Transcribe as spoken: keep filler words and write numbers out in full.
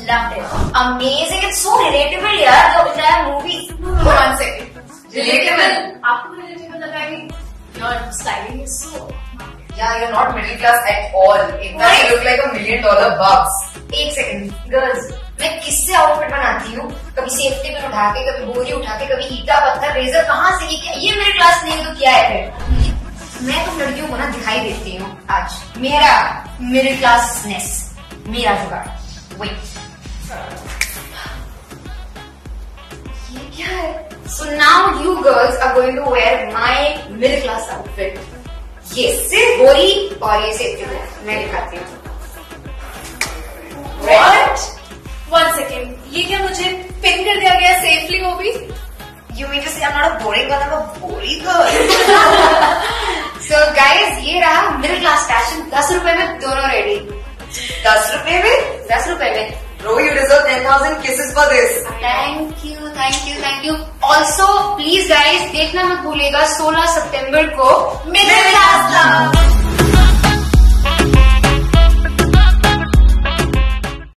Loved it. Amazing. It's so relatable, यार. The entire movie. One second. Relatable. आपको relatable लगा कि your styling is so. Yeah, you're not middle class at all. In fact, you look like a million dollar bucks. एक second, girls, मैं किससे outfit बनाती हूँ? कभी सेफ्टी पिन उठा के, कभी बोरी उठा के, कभी ईटा पत्थर रेजर, कहाँ से ये ये मेरे क्लास नहीं तो क्या है? मैं तो लड़कियों को ना दिखाई देती हूँ आज. मेरा मिडिल क्लासनेस, मेरा जुगाड़. वेट, ये क्या है? So now you girls are going to wear my middle class outfit. ये सिर्फ बोरी और ये सेफ्टी पिन मैं दिखाती हूँ. What? One second. ये क्या मुझे पिन कर दिया गया सेफली वो भी? You mean to say I'm not a boring girl, I'm a boring girl. So guys, ये रहा मिडिल क्लास फैशन. दस रुपए में दोनों रेडी. दस रुपए में? दस रुपए में. Bro, you deserve ten thousand kisses for this. Thank you, thank you, thank you. Also, please guys, देखना मत भूलिएगा सोलह सितंबर को मिडिल क्लास